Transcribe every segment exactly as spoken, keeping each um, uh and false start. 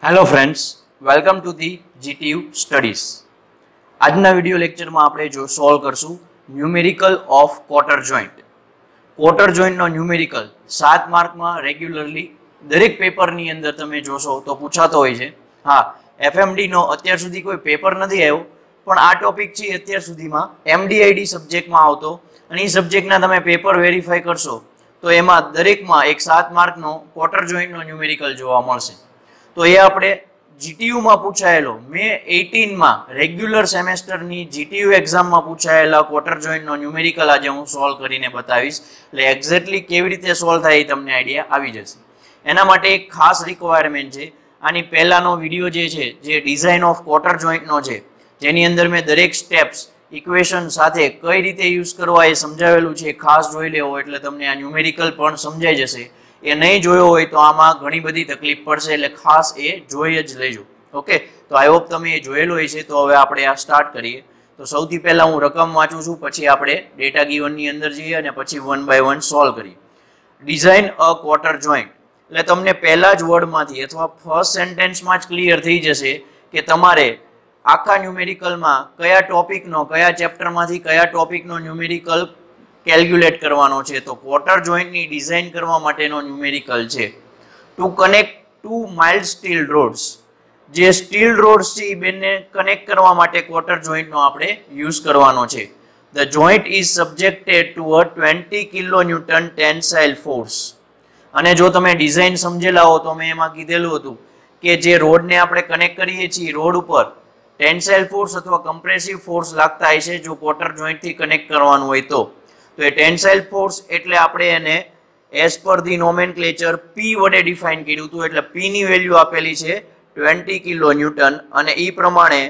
Hello friends, welcome to the GTU studies. આજના video લેક્ચરમાં આપણે જો સોલ્વ કરશું numerical of cotter joint. Cotter જોઈન્ટનો ન્યુમેરિકલ સાત માર્કમાં રેગ્યુલરલી દરેક પેપરની અંદર તમે જોશો તો પૂછાતો હોય છે. હા, એફએમડીનો અત્યાર સુધી કોઈ પેપર નથી આવ્યો, પણ આ ટોપિક છે અત્યાર સુધીમાં એમડીઆઈડી સબ્જેક્ટમાં આવતો, અને એ સબ્જેક્ટના તમે પેપર વેરીફાઈ કરશો તો એમાં દરેકમાં એક સાત માર્કનો ક્વાર્ટર જોઈન્ટનો ન્યુમેરિકલ જોવા મળશે. તો એ આપણે જીટીયુમાં પૂછાયેલો મે અઠાર માં રેગ્યુલર સેમેસ્ટરની જીટીયુ એક્ઝામમાં પૂછાયેલા ક્વાર્ટર જોઈન્ટનો ન્યુમેરિકલ આજે હું સોલ્વ કરીને બતાવીશ. એટલે એક્ઝેક્ટલી કેવી રીતે સોલ્વ થાય એ તમને આઈડિયા આવી જશે. એના માટે એક ખાસ રિક્વાયરમેન્ટ છે. આની પહેલાનો વિડીયો જે છે જે ડિઝાઇન ઓફ ક્વાર્ટર જોઈન્ટનો છે, જેની અંદર મેં દરેક સ્ટેપ્સ ઇક્વેશન સાથે કઈ રીતે યુઝ કરવા એ સમજાવેલું છે, ખાસ જોઈ લેવો એટલે તમને આ ન્યુમેરિકલ પણ સમજાઈ જશે. એ નહીં જોયો હોય તો આમાં ઘણી બધી તકલીફ પડશે, એટલે ખાસ એ જોઈ જ લેજો. ઓકે, તો આઈ હોપ તમે એ જોયેલો હોય છે. તો હવે આપણે આ સ્ટાર્ટ કરીએ. તો સૌથી પહેલા હું રકમ વાંચું છું, પછી આપણે ડેટા ગીવનની અંદર જઈએ અને પછી વન બાય વન સોલ્વ કરીએ. ડિઝાઇન અ ક્વાર્ટર જોઈન્ટ એટલે તમને પહેલા જ વર્ડમાંથી અથવા ફર્સ્ટ સેન્ટેન્સમાં જ ક્લિયર થઈ જશે કે તમારે આખા ન્યુમેરિકલમાં કયા ટોપિકનો, કયા ચેપ્ટરમાંથી કયા ટોપિકનો ન્યુમેરિકલ કેલ્ક્યુલેટ કરવાનો છે. તો ક્વાર્ટર જોઈન્ટની ડિઝાઇન કરવા માટેનો ન્યુમેરિકલ છે to connect two mild steel rods. જે સ્ટીલ રોડ્સ છે એ બંને કનેક્ટ કરવા માટે ક્વાર્ટર જોઈન્ટનો આપણે યુઝ કરવાનો છે. The joint is subjected to a twenty kilo newton tensile force. અને જો તમે ડિઝાઇન સમજેલા હો તો મેં એમાં કીધેલું હતું કે જે રોડને આપણે કનેક્ટ કરીએ છીએ, રોડ ઉપર ટેન્સાઇલ ફોર્સ અથવા કમ્પ્રેસિવ ફોર્સ લાગતા હોય છે જો ક્વાર્ટર જોઈન્ટથી કનેક્ટ કરવાનું હોય તો. તો એ ટેન્સાઇલ ફોર્સ એટલે આપણે એને એઝ પર ધી નોમેનક્લેચર પી વડે ડિફાઇન કર્યું હતું. એટલે પી ની વેલ્યુ આપેલી છે ટ્વેન્ટી કિલો ન્યૂટન, અને એ પ્રમાણે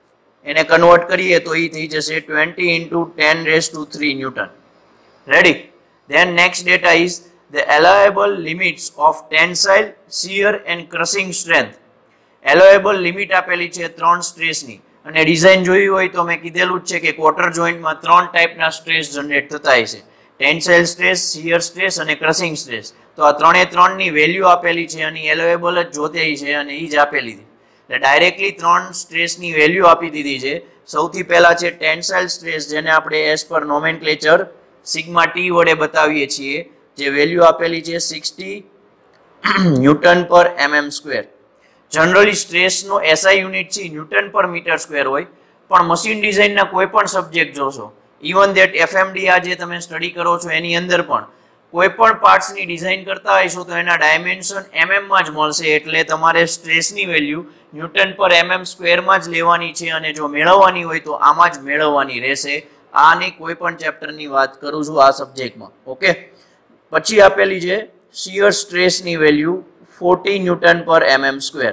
એને કન્વર્ટ કરીએ તો એ થઈ જશે twenty into ten raise to three newton. Ready? Then next data is the allowable limits of tensile, shear and crushing strength. Allowable limit આપેલી છે ત્રણ સ્ટ્રેસની, અને ડિઝાઇન જોઈ હોય તો મેં કીધેલું જ છે કે ક્વાર્ટર જોઈન્ટમાં ત્રણ ટાઈપના સ્ટ્રેસ જનરેટ થતા હોય છે: ટેન્સાઇલ સ્ટ્રેસ, શિયર સ્ટ્રેસ અને ક્રશિંગ સ્ટ્રેસ. તો આ ત્રણે ત્રણની વેલ્યુ આપેલી છે અને એલોએબલ જ જોતે છે અને એ જ આપેલી છે. એટલે ડાયરેક્ટલી ત્રણ સ્ટ્રેસની વેલ્યુ આપી દીધી છે. સૌથી પહેલા છે ટેન્સાઇલ સ્ટ્રેસ, જેને આપણે as per nomenclature sigma T વડે બતાવીએ છીએ, જે વેલ્યુ આપેલી છે sixty newton per MM square. Generally સ્ટ્રેસનો એસઆઈ યુનિટ છે ન્યૂટન પર મીટર સ્ક્વેર હોય, પણ મશીન ડિઝાઇનના કોઈ પણ સબ્જેક્ટ જોશો, ઇવન ધેટ એફએમડી આ જે તમે સ્ટડી કરો છો એની અંદર પણ કોઈ પણ પાર્ટ્સની ડિઝાઇન કરતા હશો તો એના ડાયમેન્શન એમએમમાં જ મળશે. એટલે તમારે સ્ટ્રેસની વેલ્યુ ન્યૂટન પર એમએમ સ્ક્વેરમાં જ લેવાની છે, અને જો મેળવવાની હોય તો આમાં જ મેળવવાની રહેશે. આની કોઈ પણ ચેપ્ટરની વાત કરું છું આ સબ્જેક્ટમાં. ઓકે, પછી આપેલી છે શિયર સ્ટ્રેસની value forty newton per MM square.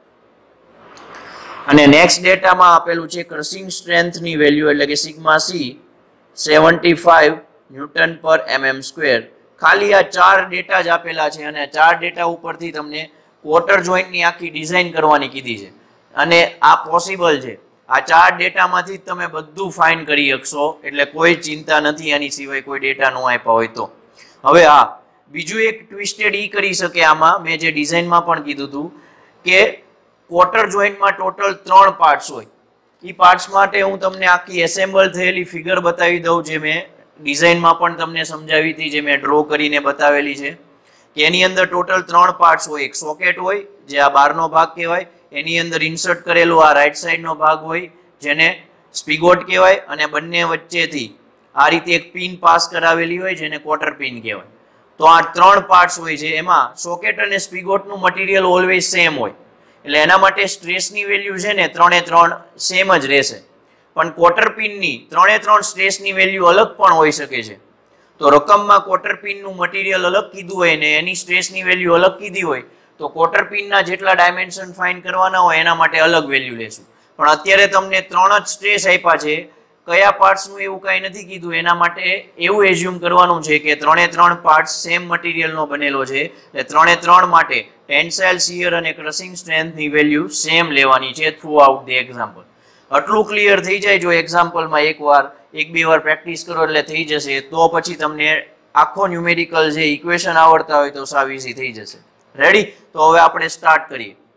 અને નેક્સ્ટ ડેટામાં આપેલું છે ક્રશિંગ સ્ટ્રેન્થની વેલ્યુ એટલે કે sigma C seventy five newton per MM square. ખાલી આ ચાર ડેટા જ આપેલા છે, અને ચાર ડેટા ઉપરથી તમને ક્વાર્ટર જોઈન્ટની આખી ડિઝાઇન કરવાની કીધી છે, અને આ પોસિબલ છે. આ ચાર ડેટામાંથી જ તમે બધું ફાઇન કરી શકશો, એટલે કોઈ ચિંતા નથી આની સિવાય કોઈ ડેટા ન આપ્યા હોય તો. હવે હા, બીજું એક ટ્વિસ્ટેડ ઈ કરી શકે આમાં, મેં જે ડિઝાઇનમાં પણ કીધું હતું કે ક્વાર્ટર જોઈન્ટમાં ટોટલ ત્રણ પાર્ટ્સ હોય. એ પાર્ટ્સ માટે હું તમને આખી એસેમ્બલ થયેલી ફિગર બતાવી દઉં, જે મેં ડિઝાઇનમાં પણ તમને સમજાવી હતી, જે મેં ડ્રો કરીને બતાવેલી છે. કે એની અંદર ટોટલ ત્રણ પાર્ટ્સ હોય. એક સોકેટ હોય, જે આ બહારનો ભાગ કહેવાય, એની અંદર ઇન્સર્ટ કરેલો આ રાઈટ સાઈડનો ભાગ હોય, જેને સ્પિગોટ કહેવાય, અને બંને વચ્ચેથી આ રીતે એક પિન પાસ કરાવેલી હોય, જેને ક્વાર્ટર પિન કહેવાય. તો આ ત્રણ પાર્ટ્સ હોય છે. એમાં સોકેટ અને સ્પિગોટનું મટીરિયલ ઓલવેઝ સેમ હોય, એટલે એના માટે સ્ટ્રેસની વેલ્યુ છે ને ત્રણે ત્રણ સેમ જ રહેશે. પણ ક્વાર્ટર પિનની ત્રણે ત્રણ સ્ટ્રેસની વેલ્યુ અલગ પણ હોઈ શકે છે. તો રકમમાં ક્વાર્ટર પિનનું મટીરિયલ અલગ કીધું હોય ને એની સ્ટ્રેસની વેલ્યુ અલગ કીધી હોય, તો ક્વાર્ટર પિનના જેટલા ડાયમેન્શન ફાઇન્ડ કરવાના હોય એના માટે અલગ વેલ્યુ લેશું. પણ અત્યારે તમને ત્રણ જ સ્ટ્રેસ આપ્યા છે, કયા પાર્ટ્સનું એવું કાંઈ નથી કીધું. એના માટે એવું એઝ્યુમ કરવાનું છે કે ત્રણે ત્રણ પાર્ટ્સ સેમ મટીરિયલનો બનેલો છે, એટલે ત્રણે ત્રણ માટે ટેન્સાઇલ, શિયર અને ક્રશિંગ સ્ટ્રેન્થની વેલ્યુ સેમ લેવાની છે થ્રુ આઉટ ધ એક્ઝામ્પલ. આટલું ક્લિયર થઈ જાય જો એક્ઝામ્પલમાં એકવાર એક બે વાર પ્રેક્ટિસ કરો એટલે થઈ જશે. તો પછી તમને આખો ન્યુમેરિકલ જે ઇક્વેશન આવડતા હોય તો સાવ ઇઝી થઈ જશે. રેડી? તો હવે આપણે સ્ટાર્ટ કરીએ.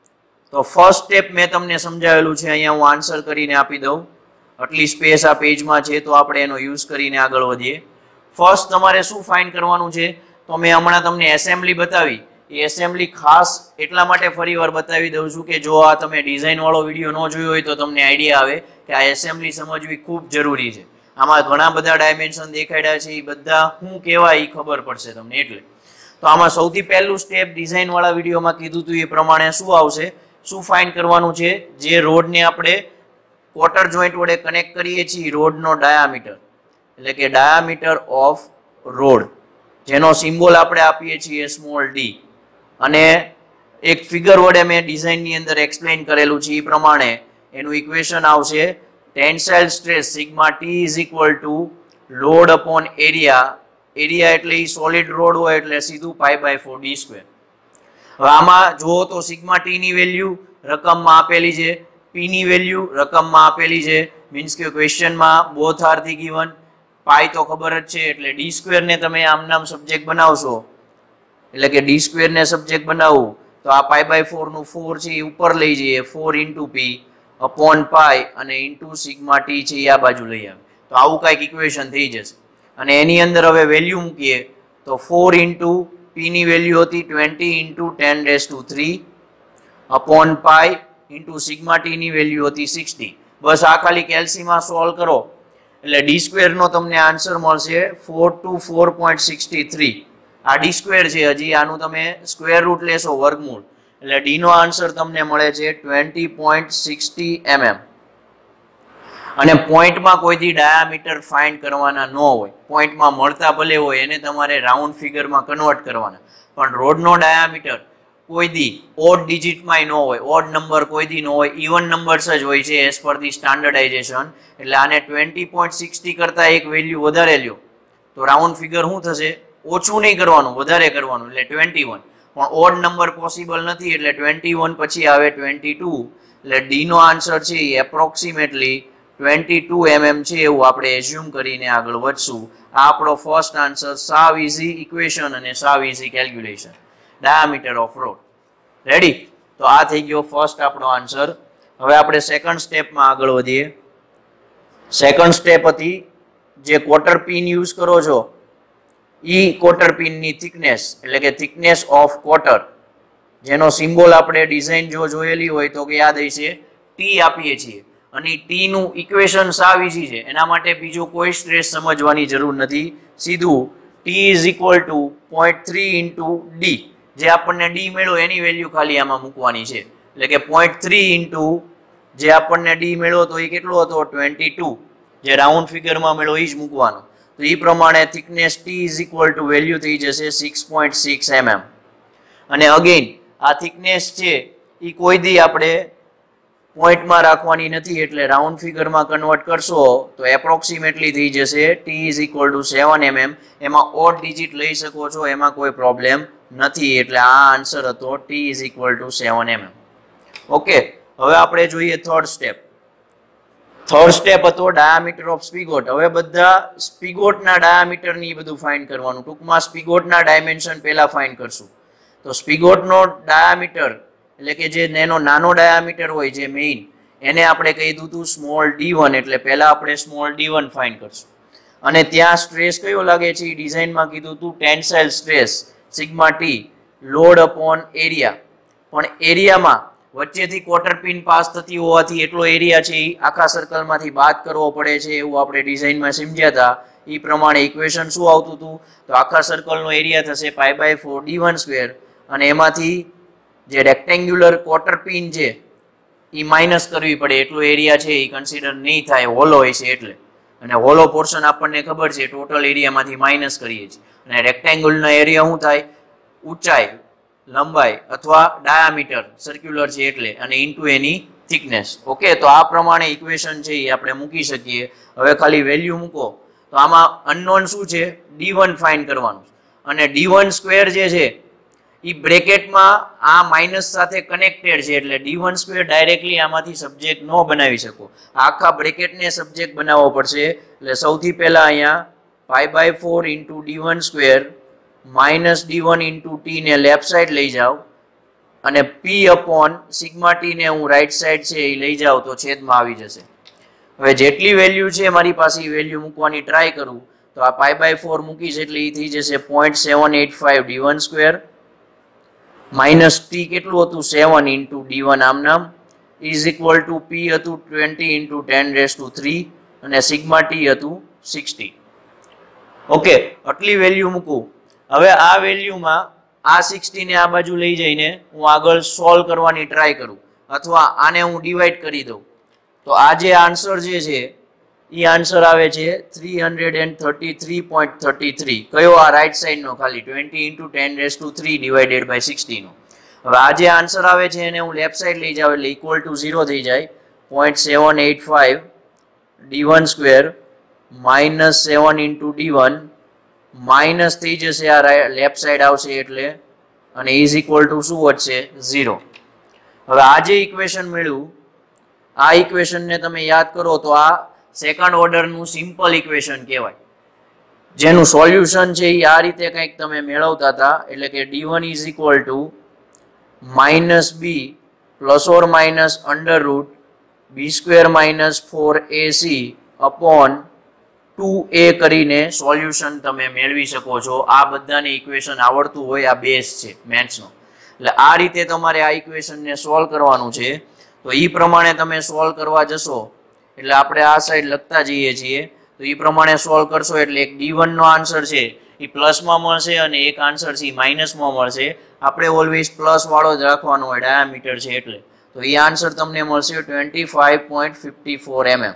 તો ફર્સ્ટ સ્ટેપ મેં તમને સમજાવેલું છે, અહીંયા હું આન્સર કરીને આપી દઉં, આટલી સ્પેસ આ પેજમાં છે તો આપણે એનો યુઝ કરીને આગળ વધીએ. ફર્સ્ટ તમારે શું ફાઇન્ડ કરવાનું છે, તો મેં હમણાં તમને એસેમ્બલી બતાવી, એ એસેમ્બલી ખાસ એટલા માટે ફરી વાર બતાવી દઉં છું કે જો આ તમે ડિઝાઇન વાળો વિડીયો ન જોયો હોય તો તમને આઈડિયા આવે કે આ એસેમ્બલી સમજવી ખૂબ જરૂરી છે. આમાં ઘણા બધા ડાયમેન્શન દેખાડ્યા છે, એ બધા શું કહેવાય એ ખબર પડશે તમને. એટલે તો આમાં સૌથી પહેલું સ્ટેપ ડિઝાઇન વાળા વિડીયોમાં કીધું હતું એ પ્રમાણે શું આવશે, શું ફાઇન્ડ કરવાનું છે, જે રોડને આપણે ક્વાર્ટર જોઈન્ટ વડે કનેક્ટ કરીએ છીએ, રોડનો ડાયામીટર એટલે કે ડાયામીટર ઓફ રોડ, જેનો સિમ્બોલ આપણે આપીએ છીએ સ્મોલ ડી. અને એક ફિગર વડે મેં ડિઝાઇનની અંદર એક્સપ્લેન કરેલું છે એ પ્રમાણે એનું ઇક્વેશન આવશે tensile stress sigma t is equal to load upon area. Area એટલે એ સોલિડ રોડ હોય એટલે સીધું pi by four d square. હવે આમાં જુઓ તો સિગ્મા ટી ની વેલ્યુ રકમમાં આપેલી છે, પી ની વેલ્યુ રકમમાં આપેલી છે, મીન્સ કે ક્વેશ્ચનમાં બોથ આર થી ગિવન. પાઈ તો ખબર જ છે એટલે ડી સ્ક્વેર ને તમે આમ નામ સબ્જેક્ટ બનાવશો એટલે કે ડી સ્ક્વેર ને સબ્જેક્ટ બનાવવું તો આ પાઈ બાય ફોર નું ફોર છે એ ઉપર લઈ જઈએ, four into p upon pi અને ઇન્ટુ સિગ્મા ટી છે એ આ બાજુ લઈ આવે તો આવું કાંઈક ઇક્વેશન થઈ જશે. અને એની અંદર હવે વેલ્યુ મૂકીએ તો ફોર ઇન્ટુ પી ની વેલ્યુ હતી twenty into ten raise to three upon pi into sigma T ની વેલ્યુ હતી સિક્સટી. બસ આ ખાલી કેલ્સીમાં સોલ્વ કરો એટલે ડી સ્ક્વેર નો તમને આન્સર મળશે four two four point sixty three. આ ડી સ્ક્વેર છે, હજી આનું તમે સ્ક્વેર રૂટ લેશો વર્ગમૂળ એટલે ડી નો આન્સર તમને મળે છે ટ્વેન્ટી પોઈન્ટ સિક્સટી એમએમ. અને પોઈન્ટમાં કોઈથી ડાયામીટર ફાઇન્ડ કરવાના ન હોય, પોઈન્ટમાં મળતા ભલે હોય એને તમારે રાઉન્ડ ફિગરમાં કન્વર્ટ કરવાના, પણ રોડનો ડાયામીટર કોઈ દી ઓડ ડિજિટમાં ન હોય, ઓડ નંબર કોઈ દી ન હોય, ઇવન નંબર્સ જ હોય છે એઝ પર ધી સ્ટાન્ડર્ડાઇઝેશન. એટલે આને ટ્વેન્ટી પોઈન્ટ સિક્સટી કરતાં એક વેલ્યુ વધારે લ્યો તો રાઉન્ડ ફિગર શું થશે, ઓછું નહીં કરવાનું વધારે કરવાનું એટલે ટ્વેન્ટી વન. પણ ઓડ નંબર પોસિબલ નથી એટલે ટ્વેન્ટી વન પછી આવે ટ્વેન્ટી ટુ એટલે ડી નો આન્સર છે એ એપ્રોક્સિમેટલી ટ્વેન્ટી ટુ એમએમ છે એવું આપણે એઝ્યુમ કરીને આગળ વધશું. આ આપણો ફર્સ્ટ આન્સર, સાવ ઇઝી ઇક્વેશન અને સાવ easy calculation, diameter of rod. Ready? તો આ થઈ ગયો ફર્સ્ટ આપણો આન્સર. હવે આપણે સેકન્ડ સ્ટેપમાં આગળ વધીએ. સેકન્ડ સ્ટેપ હતી જે ક્વાર્ટર પિન યુઝ કરો છો ઈ ક્વાર્ટર પિનની થિકનેસ એટલે કે થિકનેસ ઓફ ક્વાર્ટર, જેનો સિમ્બોલ આપણે ડિઝાઇન જો જોયેલી હોય તો યાદ હશે ટી આપીએ છીએ. અને ટી નું ઇક્વેશન સાવ ઇઝી છે, એના માટે બીજો કોઈ સ્ટ્રેસ સમજવાની જરૂર નથી. સીધું t is equal to point three into d, જે આપણને ડી મેળવો એની વેલ્યુ ખાલી આમાં મૂકવાની છે. એટલે કે પોઈન્ટ થ્રી ઇન્ટુ જે આપણને ડી મેળવો તો એ કેટલો હતો ટ્વેન્ટી ટુ, જે રાઉન્ડ ફિગરમાં મેળવો એ જ મૂકવાનો. તો એ પ્રમાણે thickness t is equal to value થઈ જશે સિક્સ પોઈન્ટ સિક્સ એમએમ. અને અગેન આ થિકનેસ છે એ કોઈ દી આપણે પોઈન્ટમાં રાખવાની નથી એટલે રાઉન્ડ ફિગરમાં કન્વર્ટ કરશો તો એપ્રોક્સિમેટલી થઈ જશે t is equal to seven mm. એમાં ઓડ ડિજિટ લઈ શકો છો, એમાં કોઈ પ્રોબ્લેમ નથી. એટલે આ આન્સર હતો t is equal to seven mm. Okay, હવે આપણે જોઈએ થર્ડ સ્ટેપ. થર્ડ સ્ટેપ હતો ડાયામીટર ઓફ સ્પિગોટ. હવે બધા સ્પિગોટના ડાયામીટરની બધું ફાઇન્ડ કરવાનું. ટૂંકમાં સ્પિગોટના ડાયમેન્શન પહેલા ફાઇન્ડ કરશું. તો સ્પિગોટનો ડાયામીટર એટલે કે જે એનો નાનો ડાયામીટર હોય જે મેઇન, એને આપણે કહી દીધું હતું સ્મોલ ડી વન. એટલે પહેલા આપણે સ્મોલ ડી વન ફાઇન્ડ કરશું. અને ત્યાં સ્ટ્રેસ કયો લાગે છે એ ડિઝાઇનમાં કીધું હતું tensile stress sigma t load upon area. પણ એરિયામાં વચ્ચેથી ક્વાર્ટર પિન પાસ થતી હોવાથી એટલો એરિયા છે એ આખા સર્કલમાંથી બાદ કરવો પડે છે એવું આપણે ડિઝાઇનમાં સમજ્યા હતા. એ પ્રમાણે ઇક્વેશન શું આવતું હતું, તો આખા સર્કલનો એરિયા થશે pi by four d one square અને એમાંથી જે રેક્ટેન્ગ્યુલર ક્વાર્ટર પિન છે એ માઇનસ કરવી પડે, એટલો એરિયા છે એ કન્સિડર નહીં થાય, હોલો હોય છે એટલે. અને હોલો પોર્શન આપણને ખબર છે ટોટલ એરિયામાંથી માઇનસ કરીએ છીએ. અને રેક્ટેંગ્યુલનો એરિયા શું થાય, ઊંચાઈ, લંબાઈ અથવા ડાયામીટર સર્ક્યુલર છે એટલે, અને ઇન્ટુ એની થિકનેસ. ઓકે, તો આ પ્રમાણે ઇક્વેશન છે એ આપણે મૂકી શકીએ. હવે ખાલી વેલ્યુ મૂકો તો આમાં અનનોન શું છે, ડી વન ફાઇન્ડ કરવાનું. અને ડી વન સ્ક્વેર જે છે એ બ્રેકેટમાં આ માઇનસ સાથે કનેક્ટેડ છે એટલે ડી વન સ્ક્વેર ડાયરેક્ટલી આમાંથી સબ્જેક્ટ ન બનાવી શકો, આખા બ્રેકેટને સબ્જેક્ટ બનાવવો પડશે. એટલે સૌથી પહેલા અહીંયા pi by four into d one square minus D one into t ને લેફ્ટ સાઈડ લઈ જાઓ અને પી અપોન સિગ્મા ટી ને હું રાઈટ સાઈડ છે એ લઈ જાઉં તો છેદમાં આવી જશે. હવે જેટલી વેલ્યુ છે મારી પાસે એ વેલ્યુ મૂકવાની ટ્રાય કરું તો આ પાઈ બાય ફોર મૂકીશ એટલે એ થઈ જશે point seven eight five D one square minus t કેટલું હતું સેવન ઇન્ટુ ડી વન આમ નામ ઇઝ ઇક્વલ ટુ પી હતું twenty into ten raise to three અને સિગ્મા ટી હતું સિક્સટી. ઓકે, આટલી વેલ્યુ મૂકું. હવે આ વેલ્યુમાં આ સિક્સટી ને આ બાજુ લઈ જઈને હું આગળ સોલ્વ કરવાની ટ્રાય કરું અથવા આને હું ડિવાઈડ કરી દઉં તો આ જે આન્સર જે છે એ આન્સર આવે છે three hundred thirty three point thirty three. કયો? આ રાઈટ સાઈડ નો ખાલી twenty into ten raise to three divided by sixty નો. હવે આ જે આન્સર આવે છે એને હું લેફ્ટ સાઈડ લઈ જાઉં એટલે ઇક્વલ ટુ ઝીરો થઈ જાય. Point seven eight five D one square minus seven into d one minus થઈ જશે આ લેફ્ટ સાઈડ આવશે એટલે અને ઇઝ ઇક્વલ ટુ શું વધશે? ઝીરો. હવે આ જે ઇક્વેશન મળ્યું આ ઇક્વેશનને તમે યાદ કરો તો આ સેકન્ડ ઓર્ડરનું સિમ્પલ ઇક્વેશન કહેવાય, જેનું સોલ્યુશન છે એ આ રીતે કંઈક તમે મેળવતા હતા. એટલે કે d one is equal to minus B plus or minus under root B square minus four a c upon two a કરીને સોલ્યુશન તમે મેળવી શકો છો. આ બધાને ઇક્વેશન આવડતું હોય, આ બેઝ છે મેથ્સનો. એટલે આ રીતે તમારે આ ઇક્વેશનને સોલ્વ કરવાનું છે. તો એ પ્રમાણે તમે સોલ્વ કરવા જશો એટલે આપણે આ સાઈડ લખતા જઈએ છીએ તો એ પ્રમાણે સોલ્વ કરશો એટલે એક ડી વન નો આન્સર છે એ પ્લસમાં મળશે અને એક આન્સર છે માઇનસમાં મળશે. આપણે ઓલવેઝ પ્લસ વાળો જ રાખવાનો હોય, ડાયામીટર છે એટલે. તો એ આન્સર તમને મળશે twenty five point fifty four mm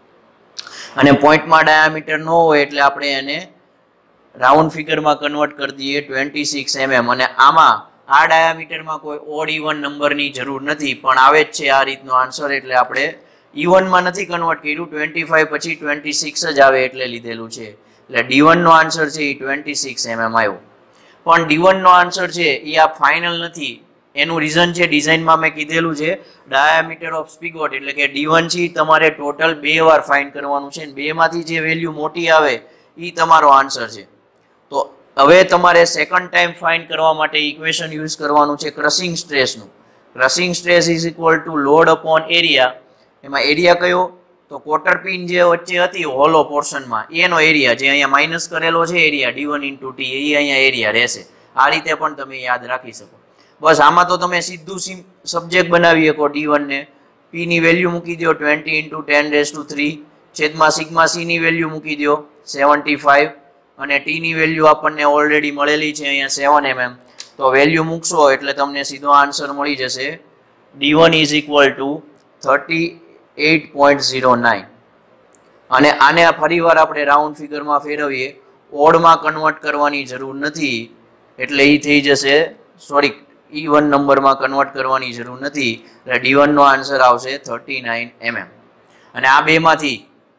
અને પોઈન્ટમાં ડાયામીટર ન હોય એટલે આપણે એને રાઉન્ડ ફિગરમાં કન્વર્ટ કરી દઈએ ટ્વેન્ટી સિક્સ એમએમ. અને આમાં આ ડાયામીટરમાં કોઈ ઓડ ઇવન નંબરની જરૂર નથી પણ આવે જ છે આ રીતનો આન્સર એટલે આપણે ઇવનમાં નથી કન્વર્ટ કર્યું. ટ્વેન્ટી ફાઈવ પછી ટ્વેન્ટી સિક્સ જ આવે એટલે લીધેલું છે. એટલે ડી વન નો આન્સર છે એ ટ્વેન્ટી સિક્સ એમએમ આવ્યો. પણ ડી વન નો આન્સર છે એ આ ફાઇનલ નથી. એનું રીઝન છે ડિઝાઇનમાં મેં કીધેલું છે ડાયામીટર ઓફ સ્પિગોટ એટલે કે ડી વન છે તમારે ટોટલ બે વાર ફાઇન્ડ કરવાનું છે. બે માંથી જે વેલ્યુ મોટી આવે એ તમારો આન્સર છે. તો હવે તમારે સેકન્ડ ટાઈમ ફાઇન્ડ કરવા માટે ઇક્વેશન યુઝ કરવાનું છે ક્રશિંગ સ્ટ્રેસનું. Crushing stress is equal to load upon area. એમાં એરિયા કયો? તો ક્વાર્ટર પિન જે વચ્ચે હતી હોલો પોર્શનમાં એનો એરિયા જે અહીંયા માઇનસ કરેલો છે area d one into t એ અહીંયા એરિયા રહેશે. આ રીતે પણ તમે યાદ રાખી શકો. બસ આમાં તો તમે સીધું સબ્જેક્ટ બનાવી શકો ડી વન ને. પી ની વેલ્યુ મૂકી દો twenty into ten raise to three છેદમાં સિગ્મા સી ની વેલ્યુ મૂકી દો સેવન્ટી ફાઈવ અને ટી ની વેલ્યુ આપણને ઓલરેડી મળેલી છે અહીંયા સેવન એમએમ. તો વેલ્યુ મૂકશો એટલે તમને સીધો આન્સર મળી જશે d one is equal to thirty eight point zero nine. અને આને ફરીવાર આપણે રાઉન્ડ ફિગરમાં ફેરવીએ, ઓડમાં કન્વર્ટ કરવાની જરૂર નથી એટલે એ થઈ જશે સોરી ઈ વન નંબરમાં કન્વર્ટ કરવાની જરૂર નથી એટલે ડી વન નો આન્સર આવશે થર્ટી નાઇન એમએમ. અને આ બેમાંથી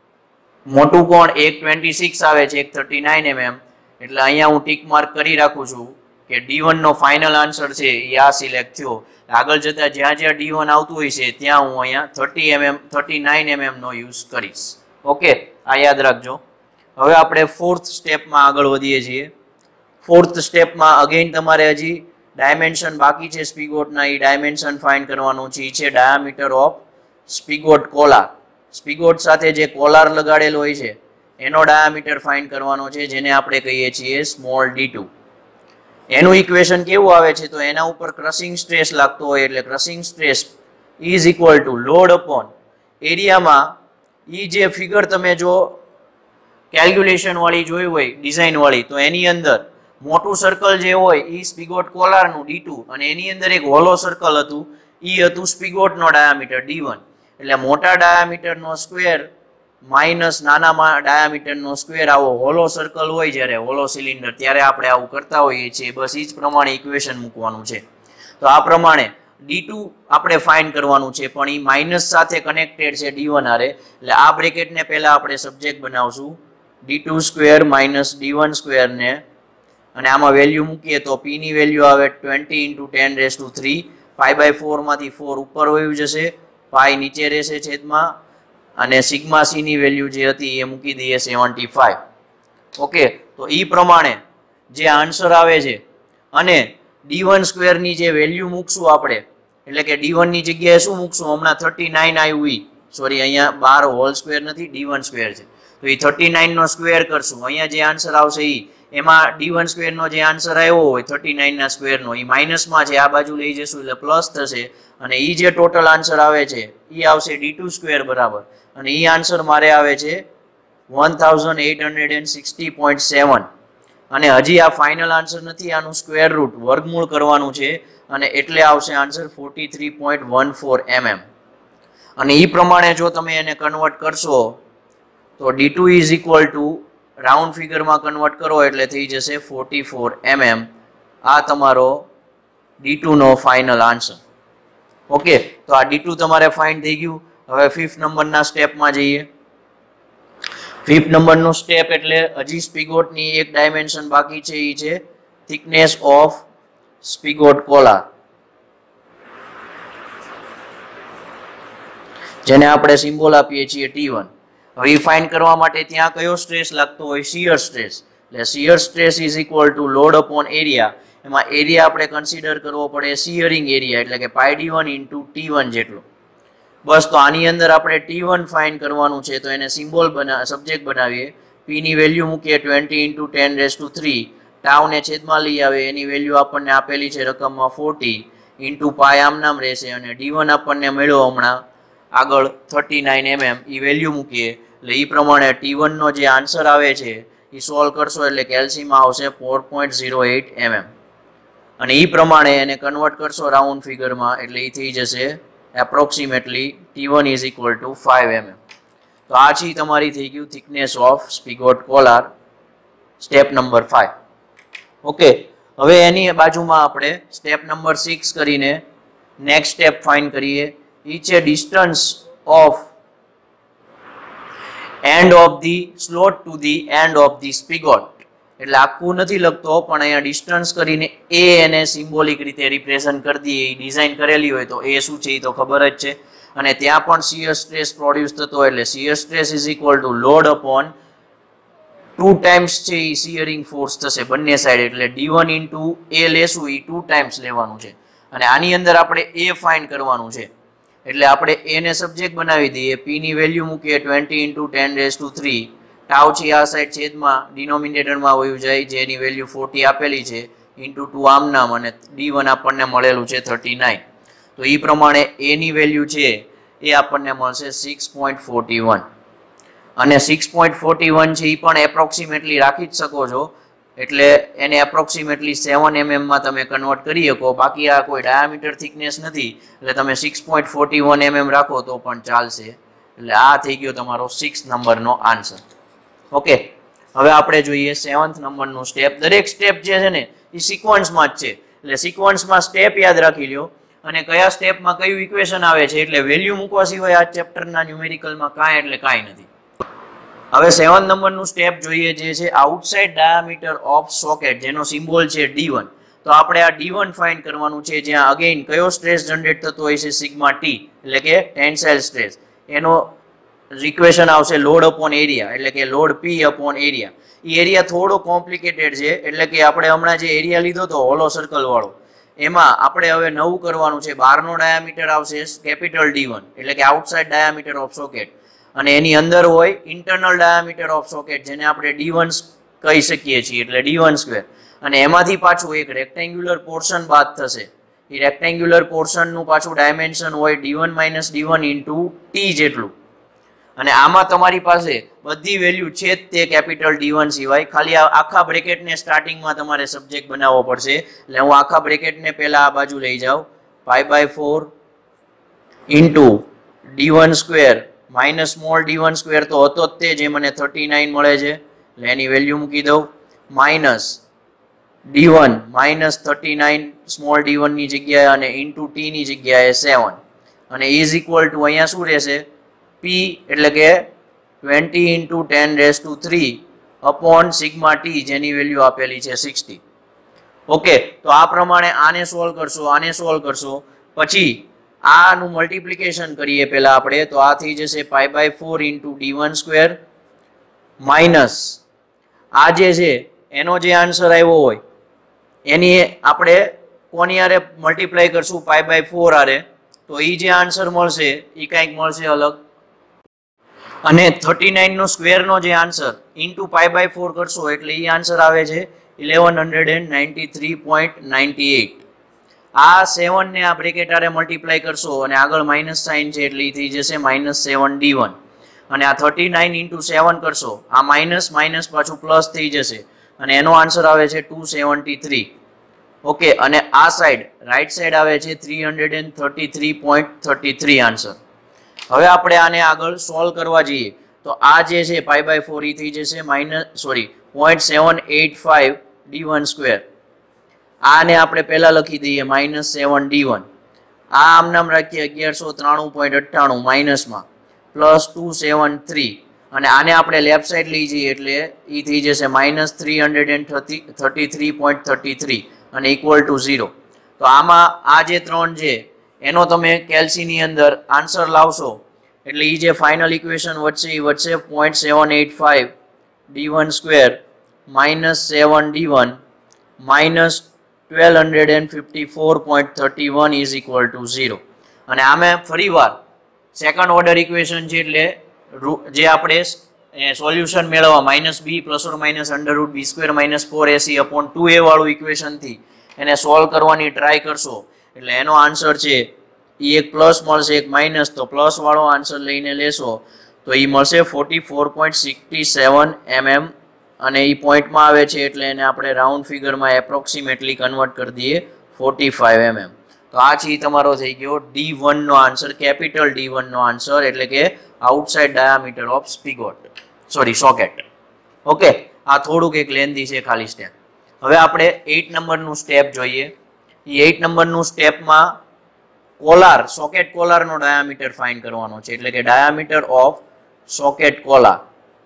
મોટું કોણ? એક ટ્વેન્ટી સિક્સ આવે છે, એક થર્ટી નાઇન એમએમ. એટલે અહીંયા હું ટીક માર્ક કરી રાખું છું કે ડી વન નો ફાઇનલ આન્સર છે એ આ સિલેક્ટ થયો. આગળ જતા જ્યાં જ્યાં ડી વન આવતું હોય છે ત્યાં હું અહીંયા thirty mm thirty nine mm નો યુઝ કરીશ. ઓકે, આ યાદ રાખજો. હવે આપણે ફોર્થ સ્ટેપમાં આગળ વધીએ છીએ. ફોર્થ સ્ટેપમાં અગેન તમારે હજી ડાયમેન્શન બાકી છે સ્પિગોટના. એ ડાયમેન્શન ફાઇન્ડ કરવાનું છે. એ છે diameter of spigot collar. Spigot સાથે જે કોલાર લગાડેલો હોય છે એનો ડાયામીટર ફાઇન્ડ કરવાનો છે જેને આપણે કહીએ છીએ સ્મોલ ડી ટુ. એનું ઇક્વેશન કેવું આવે છે? તો એના ઉપર ક્રશિંગ સ્ટ્રેસ લાગતો હોય એટલે crushing stress is equal to load upon એરિયામાં. એ જે ફિગર તમે જો કેલ્ક્યુલેશન વાળી જોઈ હોય ડિઝાઇન વાળી તો એની અંદર મોટું સર્કલ જે હોય એ સ્પિગોટ કોલારનું ડી ટુ અને એની અંદર એક હોલો સર્કલ હતું એ હતું સ્પિગોટનો ડાયામીટર ડી વન. એટલે મોટા ડાયામીટરનો સ્ક્વેર માઇનસ નાના ડાયામીટરનો સ્ક્વેર આવો હોલો સર્કલ હોય જ્યારે હોલો સિલિન્ડર ત્યારે આપણે આવું કરતા હોઈએ છીએ. બસ એ જ પ્રમાણે ઇક્વેશન મૂકવાનું છે. તો આ પ્રમાણે ડી ટુ આપણે ફાઇન્ડ કરવાનું છે પણ એ માઇનસ સાથે કનેક્ટેડ છે ડી વન આરે. એટલે આ બ્રેકેટને પહેલા આપણે સબ્જેક્ટ બનાવશું d two square minus D one square ને અને આમાં વેલ્યુ મૂકીએ તો પી ની વેલ્યુ આવે twenty into ten raise to three. Pi by four માંથી ફોર ઉપર વયું જશે, પાઈ નીચે રહેશે છેદમાં અને સિગ્મા સી ની વેલ્યુ જે હતી એ મૂકી દઈએ સેવન્ટી ફાઈવ. ઓકે, તો એ પ્રમાણે જે આન્સર આવે છે અને ડી વન સ્ક્વેર ની જે વેલ્યુ મૂકશું આપણે, એટલે કે ડી વન ની જગ્યાએ શું મૂકશું, હમણાં થર્ટી નાઇન આવ્યું, સોરી અહીંયા બાર હોલ સ્ક્વેર નથી, ડી વન સ્ક્વેર છે, તો એ થર્ટી નાઇન નો સ્ક્વેર કરશું, અહીંયા જે આન્સર આવશે એ, એમાં ડી વન સ્ક્વેર નો જે આન્સર આવ્યો હોય થર્ટી નાઇન ના સ્ક્વેર નો એ માઇનસમાં છે, આ બાજુ લઈ જશું એટલે પ્લસ થશે, અને એ જે ટોટલ આન્સર આવે છે એ આવશે ડી ટુ સ્ક્વેર બરાબર, અને એ આન્સર મારે આવે છે one thousand eight hundred sixty point seven, અને હજી આ ફાઇનલ આન્સર નથી, આનું સ્ક્વેર રૂટ વર્ગમૂળ કરવાનું છે, અને એટલે આવશે answer forty three point one four mm. અને એ પ્રમાણે જો તમે એને કન્વર્ટ કરશો તો d two is equal to round ફિગરમાં કન્વર્ટ કરો એટલે થઈ જશે ફોર્ટી ફોર એમએમ. આ તમારો ડી ટુ નો ફાઇનલ આન્સર. ઓકે, તો આ ડી ટુ તમારે ફાઇન્ડ થઈ ગયું. હવે ફિફ્થ નંબરના સ્ટેપમાં જઈએ. ફિફ્થ નંબરનું સ્ટેપ એટલે હજી સ્પિગોટની એક ડાયમેન્શન બાકી છે, એ છે થિકનેસ ઓફ સ્પિગોટ કોલાર, જેને આપણે સિમ્બોલ આપીએ છીએ ટી વન. હવે ફાઇન્ડ કરવા માટે ત્યાં કયો સ્ટ્રેસ લાગતો હોય, શિયર સ્ટ્રેસ. એટલે shear stress is equal to load upon area. એમાં એરિયા આપણે કન્સિડર કરવો પડે શિયરિંગ એરિયા, એટલે કે pi d one into t one જેટલો. બસ, તો આની અંદર આપણે ટી વન ફાઇન્ડ કરવાનું છે, તો એને સિમ્બોલ બના સબ્જેક્ટ બનાવીએ. પી ની વેલ્યુ મૂકીએ twenty into ten raise to three, ટાઉને છેદમાં લઈ આવે, એની વેલ્યુ આપણને આપેલી છે રકમમાં ફોર્ટી ઇન્ટુ પાય આમ નામ રહેશે, અને ડી વન આપણને મળ્યો હમણાં આગળ થર્ટી નાઇન એમએમ, એ વેલ્યુ મૂકીએ એટલે એ પ્રમાણે ટી વન નો જે આન્સર આવે છે એ સોલ્વ કરશો એટલે કેલ્સીમાં આવશે four point zero eight mm, અને એ પ્રમાણે એને કન્વર્ટ કરશો રાઉન્ડ ફિગરમાં એટલે એ થઈ જશે approximately t one is equal to five mm. તો આ છે તમારી થઈ ગયું thickness of spigot collar, step number five. Okay, હવે એની બાજુમાં આપણે સ્ટેપ નંબર સિક્સ કરીને નેક્સ્ટ સ્ટેપ ફાઇન્ડ કરીએ. એ છે distance of end of the slot to the end of the spigot. એટલે આખું નથી લખતો, પણ અહીંયા ડિસ્ટન્સ કરીને એ એને સિમ્બોલિક રીતે રિપ્રેઝન્ટ કરી દઈએ. ડિઝાઇન કરેલી હોય તો એ શું છે એ તો ખબર જ છે, અને ત્યાં પણ શિયર સ્ટ્રેસ પ્રોડ્યુસ થતો હોય એટલે shear stress is equal to load upon two times છે એ શિયરિંગ ફોર્સ થશે બંને સાઈડ, એટલે ડી વન ઇન્ટુ એ લેશું એ ટુ ટાઈમ્સ લેવાનું છે, અને આની અંદર આપણે એ ફાઇન્ડ કરવાનું છે. એટલે આપણે એને સબ્જેક્ટ બનાવી દઈએ. પી ની વેલ્યુ મૂકીએ twenty into ten raise to three, tau છે આ સાઈડ છેદમાં ડિનોમિનેટરમાં વયું જાય, જેની વેલ્યુ ફોર્ટી આપેલી છે ઇન્ટુ ટુ આમ નામ, અને ડી વન આપણને મળેલું છે થર્ટી નાઇન. તો એ પ્રમાણે એની વેલ્યુ છે એ આપણને મળશે સિક્સ પોઈન્ટ ફોર્ટી વન, અને સિક્સ પોઈન્ટ ફોર્ટી વન છે એ પણ એપ્રોક્સિમેટલી રાખી જ શકો છો, એટલે એને એપ્રોક્સિમેટલી સેવન એમએમ માં તમે કન્વર્ટ કરી શકો. બાકી આ કોઈ ડાયામીટર થિકનેસ નથી, એટલે તમે six point forty one mm રાખો તો પણ ચાલશે. એટલે આ થઈ ગયો તમારો સિક્સ નંબરનો આન્સર. ઓકે, હવે આપણે જોઈએ સેવન્થ નંબરનું સ્ટેપ. દરેક સ્ટેપ જે છે ને એ સિક્વન્સમાં જ છે, એટલે સિક્વન્સમાં સ્ટેપ યાદ રાખી લ્યો, અને કયા સ્ટેપમાં કયું ઇક્વેશન આવે છે એટલે વેલ્યુ મૂકવા સિવાય આ ચેપ્ટરના ન્યુમેરિકલમાં કાંઈ એટલે કાંઈ નથી. હવે સેવન નંબરનું સ્ટેપ જોઈએ, જે છે આઉટસાઇડ ડાયામીટર ઓફ સોકેટ, જેનો સિમ્બોલ છે ડી વન. તો આપણે આ ડી વન ફાઇન્ડ કરવાનું છે, જ્યાં અગેઇન કયો સ્ટ્રેસ જનરેટ થતો હોય છે સિગ્મા ટી, એટલે કે ટેન્સાઇલ સ્ટ્રેસ. એનો ઇક્વેશન આવશે લોડ અપોન એરિયા, એટલે કે લોડ પી અપોન એરિયા. એ એરિયા થોડો કોમ્પ્લિકેટેડ છે, એટલે કે આપણે હમણાં જે એરિયા લીધો હતો હોલો સર્કલ વાળો, એમાં આપણે હવે નવું કરવાનું છે. બહારનો ડાયામીટર આવશે કેપિટલ ડી વન, એટલે કે આઉટસાઇડ ડાયામીટર ઓફ સોકેટ, અને એની અંદર હોય ઇન્ટરનલ ડાયામીટર ઓફ સોકેટ, જેને આપણે ડી વન કહી શકીએ છીએ, એટલે ડી વન સ્ક્વેર. અને એમાંથી પાછું એક રેક્ટેન્ગ્યુલર પોર્શન બાદ થશે. એ રેક્ટેન્ગ્યુલર પોર્શનનું પાછું ડાયમેન્શન હોય d one minus D one into t જેટલું, અને આમાં તમારી પાસે બધી વેલ્યુ છે જ તે કેપિટલ ડી વન સિવાય. ખાલી આ આખા બ્રેકેટને સ્ટાર્ટિંગમાં તમારે સબ્જેક્ટ બનાવવો પડશે. એટલે હું આખા બ્રેકેટને પહેલા આ બાજુ લઈ જાઉં, pi by four into d one square minus small D one square તો હતો જ તે, જે મને થર્ટી નાઇન મળે છે, એટલે એની વેલ્યુ મૂકી દઉં, minus D one minus thirty nine small D one ની જગ્યાએ અને ઇન્ટુ ટી ની જગ્યાએ સેવન, અને ઇઝ ઇક્વલ ટુ અહીંયા શું રહેશે પી, એટલે કે twenty into ten raise to three upon sigma t, જેની વેલ્યુ આપેલી છે સિક્સટી. ઓકે, તો આ પ્રમાણે આને સોલ્વ કરશો, આને સોલ્વ કરશો, પછી આનું મલ્ટિપ્લિકેશન કરીએ પહેલા આપણે, તો આ થઈ જશે pi by four into d one square minus આ જે છે એનો જે આન્સર આવ્યો હોય એની આપણે કોની આરે મલ્ટીપ્લાય કરશું પાઈ બાય ફોર આરે તો એ જે આન્સર મળશે એ કંઈક મળશે અલગ. અને થર્ટી નાઇન નો સ્ક્વેર નો જે answer into pi by four કરશો એટલે એ આન્સર આવે છે eleven hundred and ninety three point ninety eight. આ સેવન ને આ બ્રેકેટ આરે મલ્ટીપ્લાય કરશો અને આગળ માઇનસ સાઇન છે એટલે એ થઈ જશે માઇનસ સેવન ડી વન. અને આ થર્ટી નાઇન ઇન્ટુ સેવન કરશો આ માઇનસ માઇનસ પાછું પ્લસ થઈ જશે અને એનો આન્સર આવે છે ટુ સેવન્ટી થ્રી. ઓકે, અને આ સાઈડ રાઈટ સાઈડ આવે છે three hundred and thirty three point thirty three answer. હવે આપણે આને આગળ સોલ્વ કરવા જઈએ તો આ જે છે પાઈ બાય ફોર એ થઈ જશે minus sorry point seven eight five D one square. આને આપણે પહેલા લખી દઈએ માઇનસ સેવન ડી વન. આ આમ નામ રાખીએ અગિયારસો ત્રાણું પોઈન્ટ અઠ્ઠાણું માઇનસમાં પ્લસ ટુ સેવન થ્રી અને આને આપણે લેફ્ટ સાઈડ લઈ જઈએ એટલે એ થઈ જશે minus three hundred and thirty thirty three point thirty three અને ઇક્વલ ટુ ઝીરો. તો આમાં આ જે ત્રણ છે એનો તમે કેલ્સીની અંદર આન્સર લાવશો એટલે એ જે ફાઇનલ ઇક્વેશન વધશે એ વધશે point seven eight five D one square minus seven D one minus twelve hundred and fifty four point thirty one is equal to zero. અને આમે ફરી વાર સેકન્ડ ઓર્ડર ઇક્વેશન છે એટલે જે આપણે સોલ્યુશન મેળવવા minus B plus or minus under root B square minus four AC upon two A વાળું ઇક્વેશનથી એને સોલ્વ કરવાની ટ્રાય કરશો એટલે એનો આન્સર છે એ એક પ્લસ મળશે એક માઇનસ. તો પ્લસ વાળો આન્સર લઈને લેશો તો એ મળશે forty four point sixty seven mm અને એ પોઈન્ટમાં આવે છે એટલે એને આપણે રાઉન્ડ ફિગરમાં એપ્રોક્સિમેટલી કન્વર્ટ કરી દઈએ ફોર્ટી ફાઈવ એમએમ. તો આ છે તમારો થઈ ગયો ડી વન નો આન્સર, કેપિટલ ડી વન નો આન્સર એટલે કે outside diameter of spigot sorry socket. Okay, આ થોડુંક એક લેન્ધી છે ખાલી સ્ટેપ. હવે આપણે એઇટ નંબરનું સ્ટેપ જોઈએ. એ એઇટ નંબરનું સ્ટેપમાં કોલાર સોકેટ કોલારનો ડાયામીટર ફાઇન્ડ કરવાનો છે એટલે કે ડાયામીટર ઓફ સોકેટ કોલાર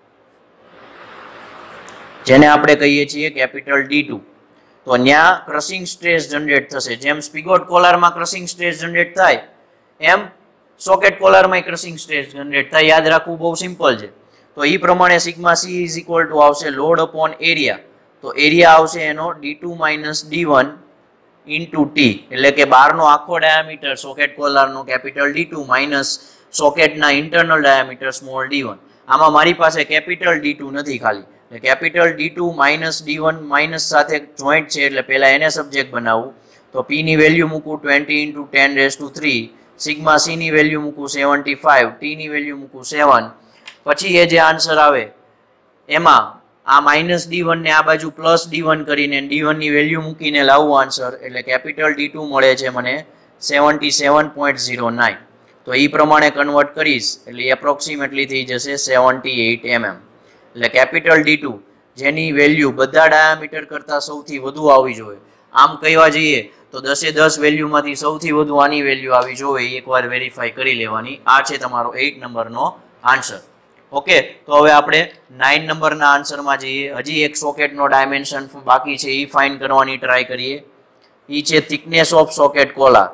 જેને આપણે કહીએ છીએ કેપિટલ ડી ટુ. તો ત્યાં ક્રશિંગ સ્ટ્રેસ જનરેટ થશે. જેમ સ્પિગોટ કોલારમાં ક્રશિંગ સ્ટ્રેસ જનરેટ થાય એમ સોકેટ કોલારમાં ક્રશિંગ સ્ટ્રેસ જનરેટ થાય. યાદ રાખવું બહુ સિમ્પલ છે. તો એ પ્રમાણે sigma C is equal to આવશે લોડ અપોન એરિયા. તો એરિયા આવશે એનો D two minus D one into T એટલે કે બહારનો આખો ડાયામીટર સોકેટ કોલારનો કેપિટલ ડી ટુ માઇનસ સોકેટના internal diameter small D one. આમાં મારી પાસે કેપિટલ ડી ટુ નથી ખાલી capital D two minus D one minus સાથે જોઈન્ટ છે એટલે પહેલા એને સબ્જેક્ટ બનાવવું. તો પી ની વેલ્યુ મૂકું twenty into ten raise to three, sigma C ની વેલ્યુ મૂકું સેવન્ટી ફાઈવ, ટી ની વેલ્યુ મૂકું સેવન. પછી એ જે આન્સર આવે એમાં આ માઇનસ ડી વન ને આ બાજુ પ્લસ ડી વન કરીને ડી વન ની વેલ્યુ મૂકીને લાવવું આન્સર એટલે કેપિટલ ડી ટુ મળે છે મને seventy seven point zero nine. તો એ પ્રમાણે કન્વર્ટ કરીશ એટલે એપ્રોક્સિમેટલી થઈ જશે સેવન્ટી એટ એમએમ. એટલે કેપિટલ ડી ટુ જેની વેલ્યુ બધા ડાયામીટર કરતાં સૌથી વધુ આવવી જોઈએ. આમ કહેવા જઈએ તો દસે દસ વેલ્યુમાંથી સૌથી વધુ આની વેલ્યુ આવી જોઈએ એકવાર વેરીફાઈ કરી લેવાની. આ છે તમારો એઇટ નંબરનો આન્સર. ઓકે, તો હવે આપણે નાઇન નંબરના આન્સરમાં જઈએ. હજી એક સોકેટનો ડાયમેન્શન બાકી છે એ ફાઇન્ડ કરવાની ટ્રાય કરીએ. એ છે thickness of socket collar.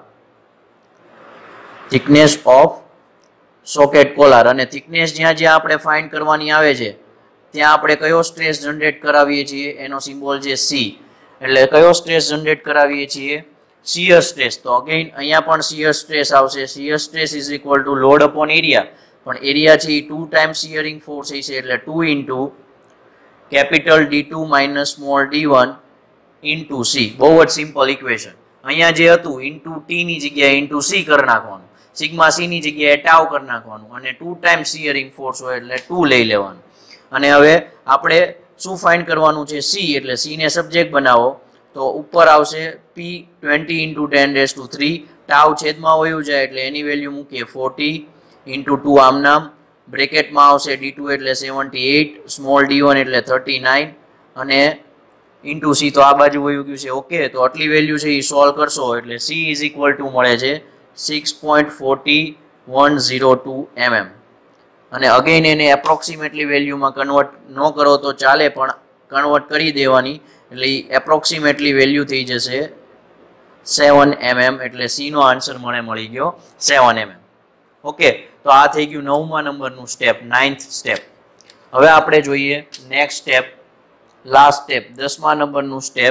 Thickness of socket collar અને થિકનેસ જ્યાં જ્યાં આપણે ફાઇન્ડ કરવાની આવે છે ત્યાં આપણે કયો સ્ટ્રેસ જનરેટ કરાવીએ છીએ એનો સિમ્બોલ છે સી. એટલે કયો સ્ટ્રેસ જનરેટ કરાવીએ છીએ શિયર સ્ટ્રેસ. તો અગેન અહીંયા પણ શિયર સ્ટ્રેસ આવશે. Shear stress is equal to load upon area. પણ એરિયા છે એ ટુ ટાઈમ શિયરિંગ ફોર્સ છે એટલે two into capital D two minus small D one into C. બહુ જ સિમ્પલ ઇક્વેશન. અહીંયા જે હતું ઇન્ટુ ટી ની જગ્યાએ ઇન્ટુ સી કરી નાખવાનું, સિગ્મા સી ની જગ્યાએ ટાવ કરી નાખવાનું અને ટુ ટાઈમ શિયરિંગ ફોર્સ હોય એટલે ટુ લઈ લેવાનું. અને હવે આપણે શું ફાઇન્ડ કરવાનું છે સી એટલે સી ને સબ્જેક્ટ બનાવો તો ઉપર આવશે P twenty into ten raise to three. Tau છેદમાં વયું જાય એટલે એની વેલ્યુ મૂકીએ ફોર્ટી ઇન્ટુ ટુ આમ નામ બ્રેકેટમાં આવશે ડી ટુ એટલે seventy eight, small D one એટલે થર્ટી નાઇન અને ઇન્ટુ સી તો આ બાજુ વયું ગયું છે. ઓકે, તો આટલી વેલ્યુ છે એ સોલ્વ કરશો એટલે સી ઇઝ ઇક્વલ ટુ મળે છે six point forty one zero two mm. અને અગેન એને એપ્રોક્સિમેટલી વેલ્યુમાં કન્વર્ટ ન કરો તો ચાલે પણ કન્વર્ટ કરી દેવાની એટલે એપ્રોક્સિમેટલી વેલ્યુ થઈ જશે સેવન એમએમ એટલે સી નો આન્સર મને મળી ગયો સેવન એમએમ. ઓકે, તો આ થઈ ગયું નવમા નંબરનું સ્ટેપ, નાઇન્થ સ્ટેપ. હવે આપણે જોઈએ નેક્સ્ટ સ્ટેપ, લાસ્ટ સ્ટેપ, દસમા નંબરનું સ્ટેપ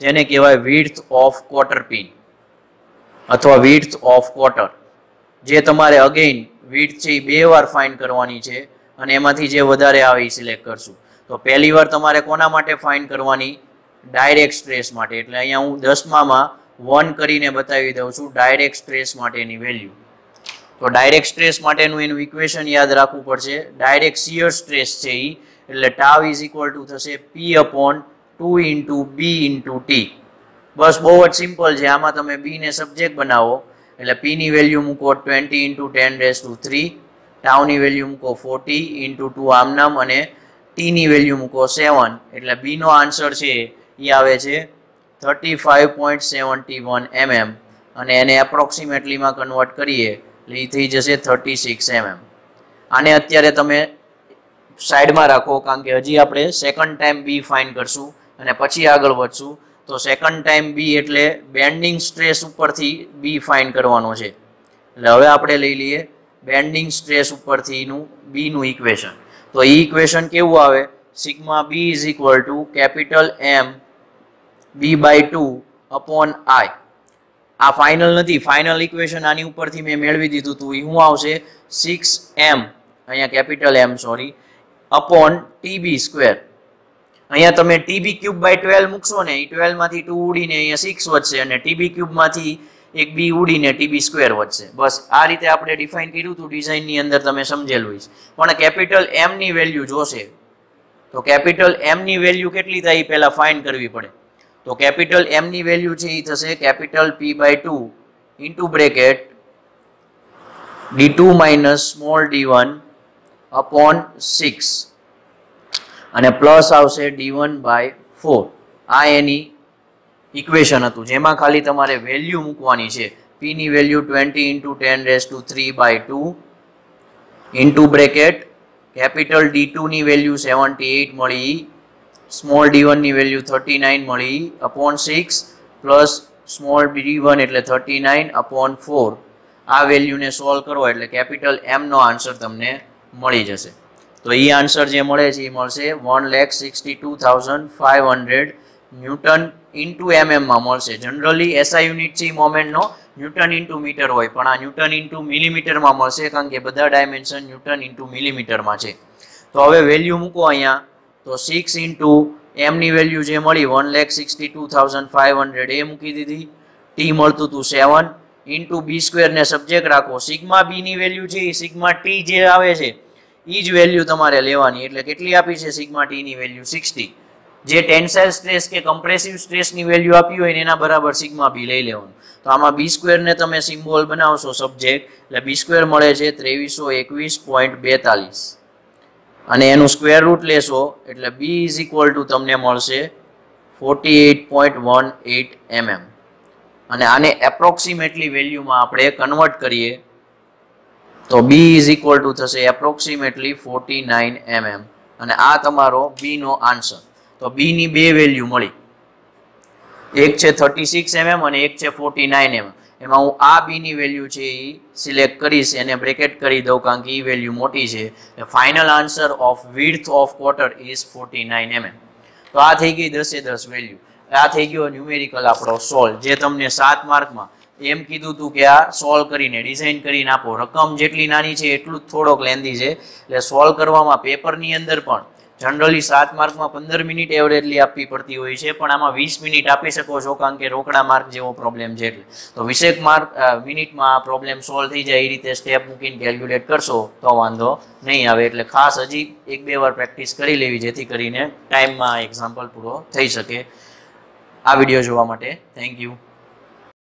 જેને કહેવાય વિડ્થ ઓફ ક્વાર્ટર પિન અથવા વિડ્થ ઓફ ક્વાર્ટર, જે તમારે અગેઇન વિડ્થ છે એ બે વાર ફાઇન્ડ કરવાની છે અને એમાંથી જે વધારે આવે એ સિલેક્ટ કરશું. તો પહેલી વાર તમારે કોના માટે ફાઇન્ડ કરવાની? ડાયરેક્ટ સ્ટ્રેસ માટે. એટલે અહીંયા હું દસમામાં વન કરીને બતાવી દઉં છું ડાયરેક્ટ સ્ટ્રેસ માટેની વેલ્યુ. તો ડાયરેક્ટ સ્ટ્રેસ માટેનું એનું ઇક્વેશન યાદ રાખવું પડશે. ડાયરેક્ટ શિયર સ્ટ્રેસ છે એ એટલે ટાવ ઇઝ ઇક્વલ ટુ થશે P upon two into B into T. બસ બહુ જ સિમ્પલ છે. આમાં તમે બી ને સબ્જેક્ટ બનાવો એટલે પી ની વેલ્યુ મૂકો twenty into ten raise to three, ટાવની વેલ્યુ મૂકો ફોર્ટી ઇન્ટુ ટુ આમનામ અને ટીની વેલ્યુ મૂકો સેવન. એટલે બીનો આન્સર છે એ આવે છે thirty five point seventy one mm અને એને એપ્રોક્સિમેટલીમાં કન્વર્ટ કરીએ એટલે એ થઈ જશે થર્ટી સિક્સ એમએમ. આને અત્યારે તમે સાઈડમાં રાખો કારણ કે હજી આપણે સેકન્ડ ટાઈમ બી ફાઇન્ડ કરશું અને પછી આગળ વધશું. તો સેકન્ડ ટાઈમ બી એટલે બેન્ડિંગ સ્ટ્રેસ ઉપરથી બી ફાઇન્ડ કરવાનો છે. એટલે હવે આપણે લઈ લઈએ બેન્ડિંગ સ્ટ્રેસ ઉપરથીનું બીનું ઇક્વેશન. તો એ ઇક્વેશન કેવું આવે? Sigma B is equal to capital M B by two upon I. આ ફાઇનલ નથી, ફાઇનલ ઇક્વેશન આની ઉપરથી મેં મેળવી દીધું હતું. એ શું આવશે? સિક્સ એમ, અહીંયા capital M sorry, upon TB square. અહીંયા તમે ટીબી ક્યુબ બાય ટ્વેલ્વ મૂકશો ને, એ ટ્વેલ્વ માંથી ટુ ઉડીને અહીંયા સિક્સ વધશે અને ટીબી ક્યુબમાંથી એક બી ઉડીને ટીબી સ્ક્વેર વધશે. બસ આ રીતે આપણે ડિફાઇન કર્યું હતું ડિઝાઇનની અંદર, તમે સમજેલું છે. પણ કેપિટલ એમ ની વેલ્યુ જોશે તો કેપિટલ એમ ની વેલ્યુ કેટલી થાય એ પહેલા ફાઇન્ડ કરવી પડે. તો કેપિટલ એમ ની વેલ્યુ છે એ થશે capital P by two into bracket D two minus small D one upon six અને પ્લસ આવશે ડી વન બાય ફોર. આ એની ઇક્વેશન હતું જેમાં ખાલી તમારે વેલ્યુ મૂકવાની છે. પી ની value twenty into ten raise to three by two into bracket capital D two ની વેલ્યુ સેવન્ટી એઇટ મળી, સ્મોલ ડી વન ની વેલ્યુ થર્ટી નાઇન મળી upon six plus small D one એટલે thirty nine upon four. આ વેલ્યુને solve કરો એટલે capital એમ નો answer તમને મળી જશે. તો એ આન્સર જે મળે છે એ મળશે one lakh sixty two thousand five hundred newton into mm માં મળશે. જનરલી એસઆઈ યુનિટ છે મોમેન્ટનો ન્યૂટન ઇન્ટુ મીટર હોય, પણ આ ન્યૂટન ઇન્ટુ મિલીમીટરમાં મળશે કારણ કે બધા ડાયમેન્શન ન્યૂટન ઇન્ટુ મિલીમીટરમાં છે. તો હવે વેલ્યુ મૂકો અહીંયા. તો સિક્સ ઇન્ટુ એમની વેલ્યુ જે મળી one lakh sixty two thousand five hundred એ મૂકી દીધી. ટી મળતું હતું સેવન ઇન્ટુ બી સ્ક્વેર ને સબ્જેક્ટ રાખો. સિગ્મા બી ની વેલ્યુ છે એ સિગ્મા ટી જે આવે છે એ જ વેલ્યુ તમારે લેવાની. એટલે કેટલી આપી છે સિગ્મા ટી ની વેલ્યુ? સિક્સટી. જે ટેન્સાઇલ સ્ટ્રેસ કે કમ્પ્રેસિવ સ્ટ્રેસની વેલ્યુ આપી હોય ને એના બરાબર સિગ્મા બી લઈ લેવાનું. તો આમાં બી સ્ક્વેર ને તમે સિમ્બોલ બનાવશો સબ્જેક્ટ એટલે બી સ્ક્વેર મળે છે ત્રેવીસો એકવીસ પોઈન્ટ બેતાલીસ અને એનું સ્ક્વેર રૂટ લેશો એટલે બી ઇઝ ઇક્વલ ટુ તમને મળશે forty eight point one eight mm. અને આને એપ્રોક્સિમેટલી વેલ્યુમાં આપણે કન્વર્ટ કરીએ તો બી ઇઝ ઇક્વલ ટુ થશે એપ્રોક્સિમેટલી ફોર્ટી નાઇન એમએમ અને આ તમારો બી નો આન્સર. તો બી ની બે વેલ્યુ મળી, એક છે થર્ટી સિક્સ એમએમ અને એક છે ફોર્ટી નાઇન એમએમ. એમાં હું આ બી ની વેલ્યુ છે એ સિલેક્ટ કરીશ, એને બ્રેકેટ કરી દઉં કારણ કે એ વેલ્યુ મોટી છે. Final answer of width of quarter is forty nine mm. તો આ થઈ ગઈ દસે દસ વેલ્યુ. આ થઈ ગયો ન્યુમેરિકલ આપણો સોલ્વ, જે તમને સાત માર્કમાં એમ કીધું હતું કે આ સોલ્વ કરીને ડિઝાઇન કરીને આપો. રકમ જેટલી નાની છે એટલું જ થોડોક લેન્ધી છે, એટલે સોલ્વ કરવામાં પેપરની અંદર પણ જનરલી સાત માર્કમાં પંદર મિનિટ એવરેજલી આપવી પડતી હોય છે, પણ આમાં વીસ મિનિટ આપી શકો છો કારણ કે રોકડા માર્ક જેવો પ્રોબ્લેમ છે. એટલે તો વીસેક માર્ક મિનિટમાં આ પ્રોબ્લેમ સોલ્વ થઈ જાય એ રીતે સ્ટેપ મૂકીને કેલ્ક્યુલેટ કરશો તો વાંધો નહીં આવે. એટલે ખાસ હજી એક બે વાર પ્રેક્ટિસ કરી લેવી જેથી કરીને ટાઈમમાં એક્ઝામ્પલ પૂરો થઈ શકે. આ વિડીયો જોવા માટે થેન્ક યુ.